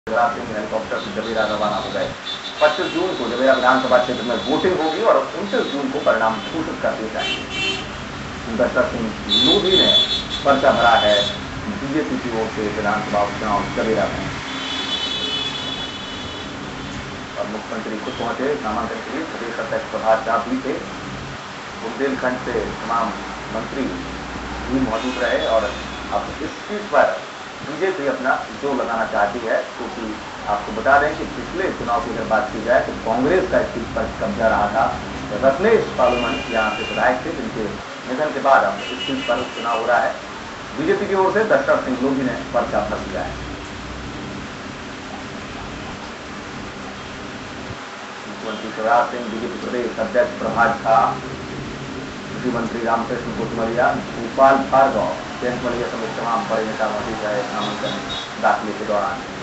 Shivraj Singh helicopter से जबेरा रवाना हो गए। 25 जून को जबेरा विधानसभा क्षेत्र में वोटिंग होगी और 29 जून को परिणाम घोषित कर दिए जाएंगे। दशरथ सिंह लोधी ने पर्चा भरा है बीजेपी की ओर से विधानसभा उपचुनाव जबेरा में और मुख्यमंत्री खुद पहुंचे नामांकन के लिए। प्रदेश अध्यक्ष प्रभात झा भी थे। बुंदेलखंड से तमाम मंत्री भी मौजूद रहे और अब इस सीट पर बीजेपी अपना जोर लगाना चाहती है, क्योंकि आपको बता दें कि पिछले चुनाव की अगर बात की जाए तो कांग्रेस का इस सीट पर कब्जा रहा था। रत्नेश पालुमन यहाँ से विधायक थे, जिनके निधन के बाद अब इस सीट पर चुनाव हो रहा है। बीजेपी की ओर से दशरथ सिंह लोधी ने पर्चा भर दिया है। मुख्यमंत्री शिवराज सिंह, बीजेपी प्रदेश अध्यक्ष प्रभात झा, कृषि मंत्री रामकृष्ण कुटमरिया, भोपाल भार्गव, जयंत मलिया समेत तमाम बड़े नेता मौजूद रहे नामांकन दाखिले के दौरान।